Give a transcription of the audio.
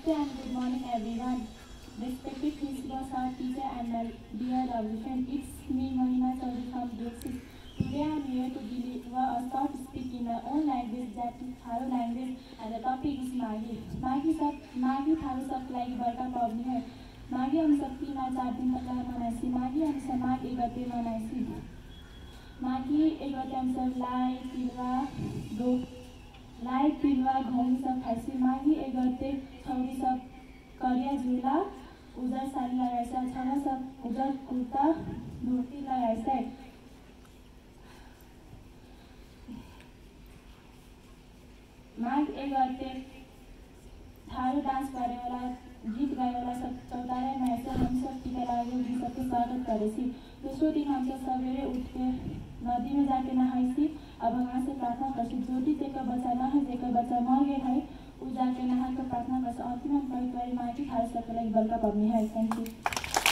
Namaste and good morning everyone. Respected principals, our teacher and my dear lovely friend, it's me Mahima Chaudhary from grade 6. Today I am here to deliver a short speech in my own language, that is Tharo language, and the topic is Maghi. Maghi Tharu सबलाई बर्का पाउने है. माघे हम सबकी ना 4 दिन तक मनाइसी. माघे हम सब माघ 1 गते मनाइसी. माघे 1 गते हम सब लाई तिलवा घउँ सब खाइसी. माघे 1 गते छौरी सब करिया झुला उजर साडी लगाइछ. छोरा सब उजर कुर्ता धोती लगाइछ. माघ 1 गते थारू डांस करे वाला गीत गाए वाला सब चौतारा में से हम सब टीका लगाए जी सबके स्वागत करे सी. दूसरे दिन हम सब सवेरे उठ के नदी में जाके नहाइसी. अब भगवान से प्रार्थना करसी जोटी तेका बच्चा न है जेकर बच्चा मर गए है उ जाके नहा के प्रार्थना करसी. अंतिम हम कही माघी थारू सबके लागि बड़का पबनी है. Thank you.